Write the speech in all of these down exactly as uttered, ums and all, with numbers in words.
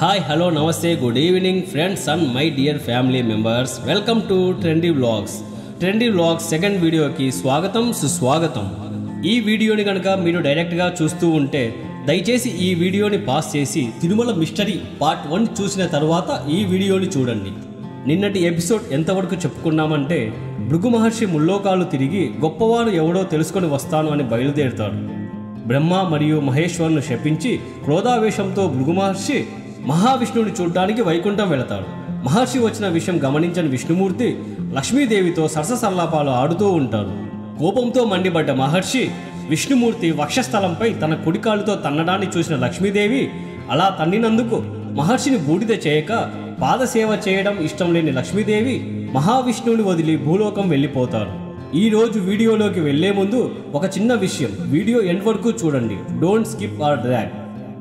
Hi, hello, namaste, good evening friends and my dear family members. Welcome to Trendy Vlogs. Trendy Vlogs second video ki swagatam suswagatam. ఈ వీడియోని గనుక మీరు direct గా చూస్తూ ఉంటే దయచేసి ఈ వీడియోని పాస్ చేసి తిరుమల మిస్టరీ పార్ట్ వన్ చూసిన తర్వాత ఈ వీడియోని చూడండి. నిన్నటి ఎపిసోడ్ ఎంతవరకు చెప్పుకున్నామంటే భృగు మహర్షి ముల్లోకాలు తిరిగి గొప్పవాడు ఎవడో తెలుసుకొని వస్తాను అని బయలుదేరుతాడు. బ్రహ్మ మరియు మహేశ్వరును శపించి క్రోధావేశంతో భృగు మహర్షి మహావిష్ణువుని చూడడానికి వైకుంఠం వెళతాడు. మహర్షి వచ్చిన విషయం గమనించని విష్ణుమూర్తి లక్ష్మీదేవితో సరససల్లాపాలు ఆడుతూ ఉంటారు. కోపంతో మండిపడ్డ మహర్షి విష్ణుమూర్తి వక్షస్థలంపై తన కుడికాలుతో తన్నడాన్ని చూసిన లక్ష్మీదేవి అలా తన్నినందుకు మహర్షిని బూడిద చేయక పాదసేవ చేయడం ఇష్టం లేని లక్ష్మీదేవి మహావిష్ణువుని వదిలి భూలోకం వెళ్ళిపోతారు. ఈ రోజు వీడియోలోకి వెళ్లే ముందు ఒక చిన్న విషయం, వీడియో ఎండ్ వరకు చూడండి, డోంట్ స్కిప్ ఆర్ డ్రాగ్.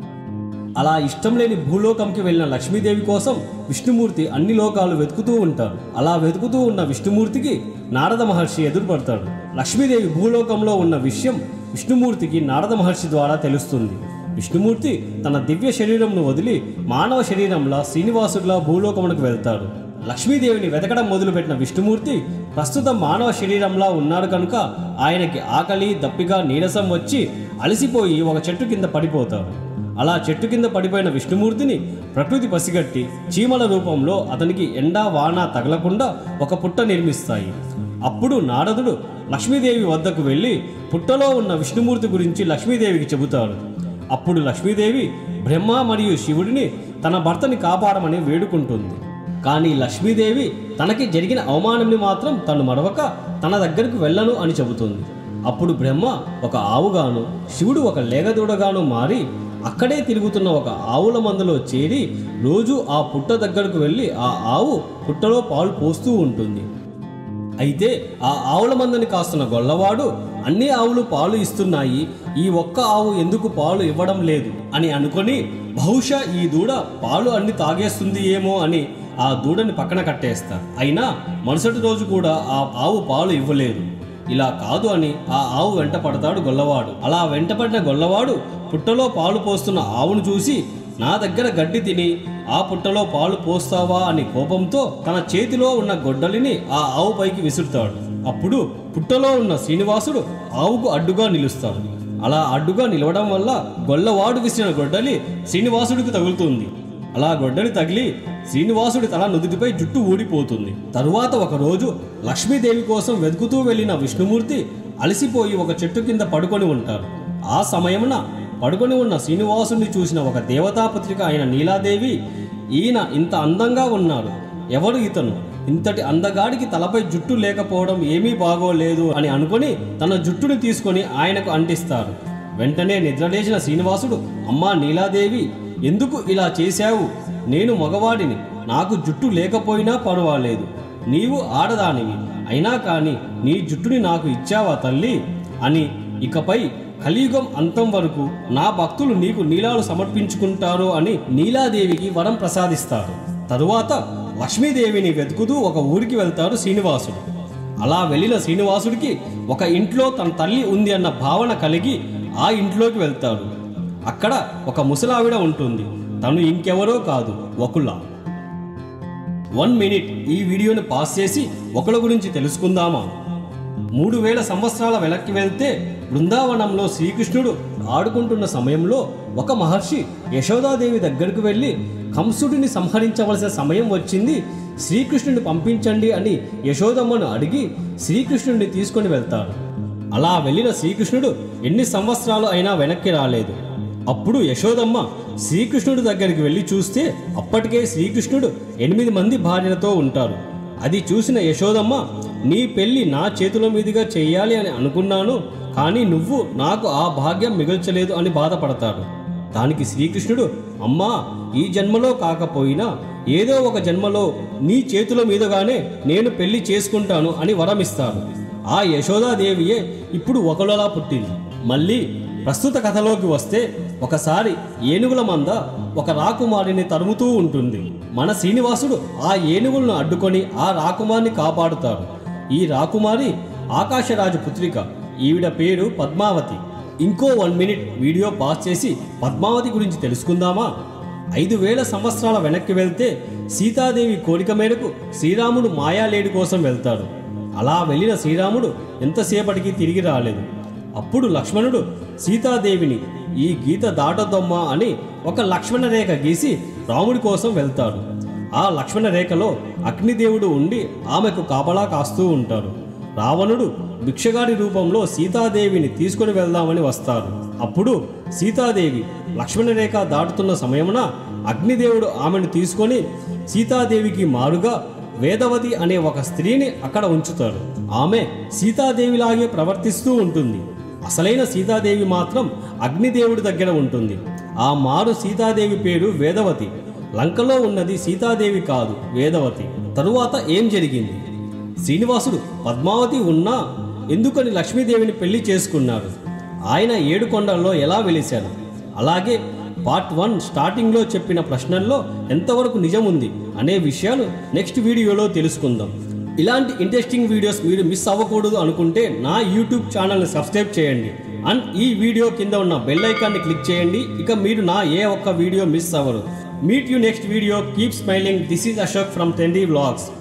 అలా ఇష్టం లేని భూలోకంకి వెళ్ళిన లక్ష్మీదేవి కోసం విష్ణుమూర్తి అన్ని లోకాలు వెతుకుతూ ఉంటారు. అలా వెతుకుతూ ఉన్న విష్ణుమూర్తికి నారద మహర్షి ఎదురుపడతాడు. లక్ష్మీదేవి భూలోకంలో ఉన్న విషయం విష్ణుమూర్తికి నారద మహర్షి ద్వారా తెలుస్తుంది. విష్ణుమూర్తి తన దివ్య శరీరంను వదిలి మానవ శరీరంలా శ్రీనివాసుడిలా భూలోకమునకు వెళ్తాడు. లక్ష్మీదేవిని వెతకడం మొదలుపెట్టిన విష్ణుమూర్తి ప్రస్తుతం మానవ శరీరంలా ఉన్నాడు కనుక ఆయనకి ఆకలి దప్పిగా నీరసం వచ్చి అలసిపోయి ఒక చెట్టు కింద పడిపోతాడు. అలా చెట్టు కింద పడిపోయిన విష్ణుమూర్తిని ప్రకృతి పసిగట్టి చీమల రూపంలో అతనికి ఎండా వాన తగలకుండా ఒక పుట్ట నిర్మిస్తాయి. అప్పుడు నారదుడు లక్ష్మీదేవి వద్దకు వెళ్ళి పుట్టలో ఉన్న విష్ణుమూర్తి గురించి లక్ష్మీదేవికి చెబుతాడు. అప్పుడు లక్ష్మీదేవి బ్రహ్మ మరియు శివుడిని తన భర్తని కాపాడమని వేడుకుంటుంది. కానీ లక్ష్మీదేవి తనకి జరిగిన అవమానంని మాత్రం తను మరవక తన దగ్గరకు వెళ్ళను అని చెబుతుంది. అప్పుడు బ్రహ్మ ఒక ఆవుగాను శివుడు ఒక లేగదూడగాను మారి అక్కడే తిరుగుతున్న ఒక ఆవుల మందలో చేరి రోజు ఆ పుట్ట దగ్గరకు వెళ్ళి ఆ ఆవు పుట్టలో పాలు పోస్తూ ఉంటుంది. అయితే ఆ ఆవుల మందని కాస్తున్న గొల్లవాడు అన్ని ఆవులు పాలు ఇస్తున్నాయి, ఈ ఒక్క ఆవు ఎందుకు పాలు ఇవ్వడం లేదు అని అనుకొని బహుశా ఈ దూడ పాలు అన్ని తాగేస్తుంది ఏమో అని ఆ దూడని పక్కన కట్టేస్తారు. అయినా మరుసటి రోజు కూడా ఆ ఆవు పాలు ఇవ్వలేదు. ఇలా కాదు అని ఆ ఆవు వెంట పడతాడు గొల్లవాడు. అలా వెంటపడిన గొల్లవాడు పుట్టలో పాలు పోస్తున్న ఆవును చూసి నా దగ్గర గడ్డి తిని ఆ పుట్టలో పాలు పోస్తావా అని కోపంతో తన చేతిలో ఉన్న గొడ్డలిని ఆ ఆవు పైకి విసురుతాడు. అప్పుడు పుట్టలో ఉన్న శ్రీనివాసుడు ఆవుకు అడ్డుగా నిలుస్తాడు. అలా అడ్డుగా నిలవడం వల్ల గొల్లవాడు విసిరిన గొడ్డలి శ్రీనివాసుడికి తగులుతుంది. అలా గొడ్డలి తగిలి శ్రీనివాసుడి తల నుదుటిపై జుట్టు ఊడిపోతుంది. తరువాత ఒకరోజు లక్ష్మీదేవి కోసం వెతుకుతూ వెళ్ళిన విష్ణుమూర్తి అలసిపోయి ఒక చెట్టు కింద పడుకొని ఉంటారు. ఆ సమయమున పడుకొని ఉన్న శ్రీనివాసుడిని చూసిన ఒక దేవతాపుత్రిక అయిన నీలాదేవి ఈయన ఇంత అందంగా ఉన్నారు, ఎవరు ఇతను, ఇంతటి అందగాడికి తలపై జుట్టు లేకపోవడం ఏమీ బాగోలేదు అని అనుకొని తన జుట్టుని తీసుకొని ఆయనకు అంటిస్తారు. వెంటనే నిద్రలేచిన శ్రీనివాసుడు అమ్మా నీలాదేవి, ఎందుకు ఇలా చేశావు? నేను మగవాడిని, నాకు జుట్టు లేకపోయినా పర్వాలేదు, నీవు ఆడదానివి, అయినా కానీ నీ జుట్టుని నాకు ఇచ్చావా తల్లి అని ఇకపై కలియుగం అంతం వరకు నా భక్తులు నీకు నీలాలు సమర్పించుకుంటారు అని నీలాదేవికి వరం ప్రసాదిస్తారు. తరువాత లక్ష్మీదేవిని వెతుకుతూ ఒక ఊరికి వెళ్తాడు శ్రీనివాసుడు. అలా వెళ్ళిన శ్రీనివాసుడికి ఒక ఇంట్లో తన తల్లి ఉంది అన్న భావన కలిగి ఆ ఇంట్లోకి వెళ్తాడు. అక్కడ ఒక ముసలావిడ ఉంటుంది. తను ఇంకెవరో కాదు, వకుల. వన్ మినిట్ ఈ వీడియోని పాస్ చేసి ఒకళ్ళ గురించి తెలుసుకుందామా? మూడు వేల సంవత్సరాల వెనక్కి వెళ్తే బృందావనంలో శ్రీకృష్ణుడు ఆడుకుంటున్న సమయంలో ఒక మహర్షి యశోదాదేవి దగ్గరకు వెళ్ళి కంసుడిని సంహరించవలసిన సమయం వచ్చింది, శ్రీకృష్ణుడిని పంపించండి అని యశోదమ్మను అడిగి శ్రీకృష్ణుడిని తీసుకొని వెళ్తాడు. అలా వెళ్ళిన శ్రీకృష్ణుడు ఎన్ని సంవత్సరాలు అయినా వెనక్కి రాలేదు. అప్పుడు యశోదమ్మ శ్రీకృష్ణుడి దగ్గరికి వెళ్ళి చూస్తే అప్పటికే శ్రీకృష్ణుడు ఎనిమిది మంది భార్యలతో ఉంటారు. అది చూసిన యశోదమ్మ నీ పెళ్లి నా చేతుల మీదుగా చెయ్యాలి అని అనుకున్నాను, కానీ నువ్వు నాకు ఆ భాగ్యం మిగల్చలేదు అని బాధపడతాడు. దానికి శ్రీకృష్ణుడు అమ్మా, ఈ జన్మలో కాకపోయినా ఏదో ఒక జన్మలో నీ చేతుల మీదుగానే నేను పెళ్లి చేసుకుంటాను అని వరమిస్తాడు. ఆ యశోదాదేవియే ఇప్పుడు ఒకలా పుట్టింది. మళ్ళీ ప్రస్తుత కథలోకి వస్తే ఒకసారి ఏనుగుల మంద ఒక రాకుమారిని తరుముతూ ఉంటుంది. మన శ్రీనివాసుడు ఆ ఏనుగులను అడ్డుకొని ఆ రాకుమారిని కాపాడుతాడు. ఈ రాకుమారి ఆకాశరాజు పుత్రిక, ఈవిడ పేరు పద్మావతి. ఇంకో వన్ మినిట్ వీడియో పాస్ చేసి పద్మావతి గురించి తెలుసుకుందామా? ఐదు వేల సంవత్సరాల వెనక్కి వెళ్తే సీతాదేవి కోరిక మేరకు శ్రీరాముడు మాయాలేడి కోసం వెళ్తాడు. అలా వెళ్ళిన శ్రీరాముడు ఎంతసేపటికి తిరిగి రాలేదు. అప్పుడు లక్ష్మణుడు సీతాదేవిని ఈ గీత దాటొద్దమ్మా అని ఒక లక్ష్మణ రేఖ గీసి రాముడి కోసం వెళ్తాడు. ఆ లక్ష్మణ రేఖలో అగ్నిదేవుడు ఉండి ఆమెకు కాపలా కాస్తూ ఉంటాడు. రావణుడు భిక్షగాడి రూపంలో సీతాదేవిని తీసుకుని వెళ్దామని వస్తాడు. అప్పుడు సీతాదేవి లక్ష్మణ రేఖ దాటుతున్న సమయమున అగ్నిదేవుడు ఆమెను తీసుకొని సీతాదేవికి మారుగా వేదవతి అనే ఒక స్త్రీని అక్కడ ఉంచుతాడు. ఆమె సీతాదేవిలాగే ప్రవర్తిస్తూ ఉంటుంది. అసలైన సీతాదేవి మాత్రం అగ్నిదేవుడి దగ్గర ఉంటుంది. ఆ మారు సీతాదేవి పేరు వేదవతి. లంకలో ఉన్నది సీతాదేవి కాదు, వేదవతి. తరువాత ఏం జరిగింది? శ్రీనివాసుడు పద్మావతి ఉన్నా ఎందుకని లక్ష్మీదేవిని పెళ్లి చేసుకున్నాడు? ఆయన ఏడు కొండల్లో ఎలా వెలిశాడు? అలాగే పార్ట్ వన్ స్టార్టింగ్లో చెప్పిన ప్రశ్నల్లో ఎంతవరకు నిజం ఉంది అనే విషయాలు నెక్స్ట్ వీడియోలో తెలుసుకుందాం. ఇలాంటి ఇంట్రెస్టింగ్ వీడియోస్ మీరు మిస్ అవ్వకూడదు అనుకుంటే నా యూట్యూబ్ ఛానల్ని సబ్స్క్రైబ్ చేయండి అండ్ ఈ వీడియో కింద ఉన్న బెల్ ఐకాన్ని క్లిక్ చేయండి. ఇక మీరు నా ఏ ఒక్క వీడియో మిస్ అవ్వరు. Meet you next video. Keep smiling. This is Ashok from trendy vlogs.